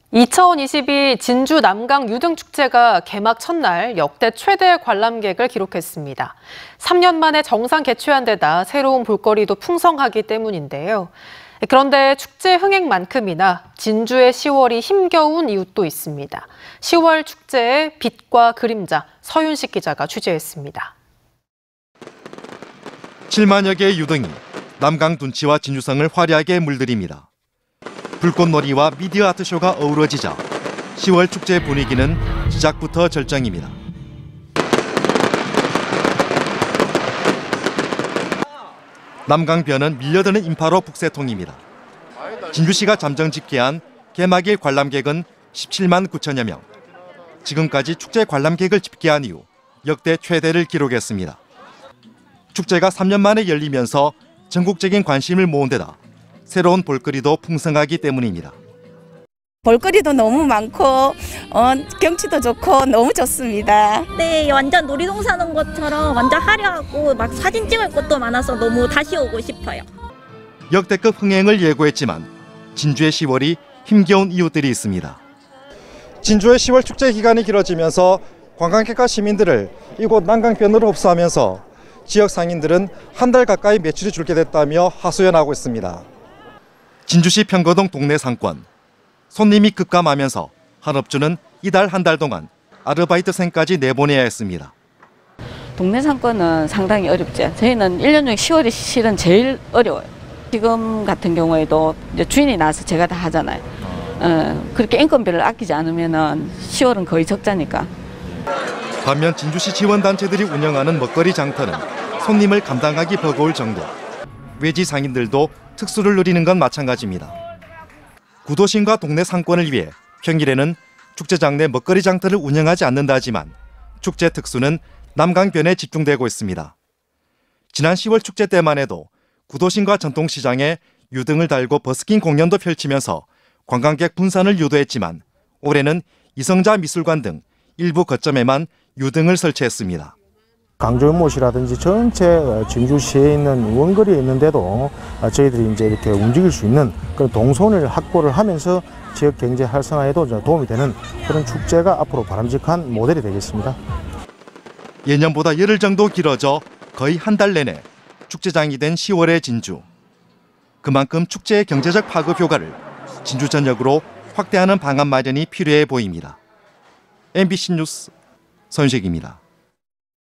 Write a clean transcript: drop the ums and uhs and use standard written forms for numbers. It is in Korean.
2022 진주 남강 유등축제가 개막 첫날 역대 최대 관람객을 기록했습니다. 3년 만에 정상 개최한 데다 새로운 볼거리도 풍성하기 때문인데요. 그런데 축제 흥행만큼이나 진주의 10월이 힘겨운 이유도 있습니다. 10월 축제의 빛과 그림자, 서윤식 기자가 취재했습니다. 7만여 개의 유등이 남강 둔치와 진주성을 화려하게 물들입니다. 불꽃놀이와 미디어 아트쇼가 어우러지자 10월 축제 분위기는 시작부터 절정입니다. 남강변은 밀려드는 인파로 북새통입니다. 진주시가 잠정 집계한 개막일 관람객은 17만 9천여 명. 지금까지 축제 관람객을 집계한 이후 역대 최대를 기록했습니다. 축제가 3년 만에 열리면서 전국적인 관심을 모은 데다 새로운 볼거리도 풍성하기 때문입니다. 볼거리도 너무 많고 경치도 좋고 너무 좋습니다. 네, 완전 놀이동 사는 것처럼 완전 화려하고 막 사진 찍을 것도 많아서 너무 다시 오고 싶어요. 역대급 흥행을 예고했지만 진주의 10월이 힘겨운 이유들이 있습니다. 진주의 10월 축제 기간이 길어지면서 관광객과 시민들을 이곳 남강변으로 흡수하면서 지역 상인들은 한 달 가까이 매출이 줄게 됐다며 하소연하고 있습니다. 진주시 평거동 동네 상권. 손님이 급감하면서 한업주는 이달 한 달 동안 아르바이트생까지 내보내야 했습니다. 동네 상권은 상당히 어렵죠. 저희는 1년 중에 10월이 실은 제일 어려워요. 지금 같은 경우에도 이제 주인이 나와서 제가 다 하잖아요. 그렇게 인건비를 아끼지 않으면 10월은 거의 적자니까. 반면 진주시 지원단체들이 운영하는 먹거리 장터는 손님을 감당하기 버거울 정도. 외지 상인들도 특수를 누리는 건 마찬가지입니다. 구도심과 동네 상권을 위해 평일에는 축제장 내 먹거리 장터를 운영하지 않는다 하지만 축제 특수는 남강변에 집중되고 있습니다. 지난 10월 축제 때만 해도 구도심과 전통시장에 유등을 달고 버스킹 공연도 펼치면서 관광객 분산을 유도했지만 올해는 이성자 미술관 등 일부 거점에만 유등을 설치했습니다. 강조연못이라든지 전체 진주시에 있는 원거리에 있는데도 저희들이 이제 이렇게 움직일 수 있는 그런 동선을 확보를 하면서 지역 경제 활성화에도 도움이 되는 그런 축제가 앞으로 바람직한 모델이 되겠습니다. 예년보다 열흘 정도 길어져 거의 한 달 내내 축제장이 된 10월의 진주. 그만큼 축제의 경제적 파급 효과를 진주 전역으로 확대하는 방안 마련이 필요해 보입니다. MBC 뉴스 서윤식입니다.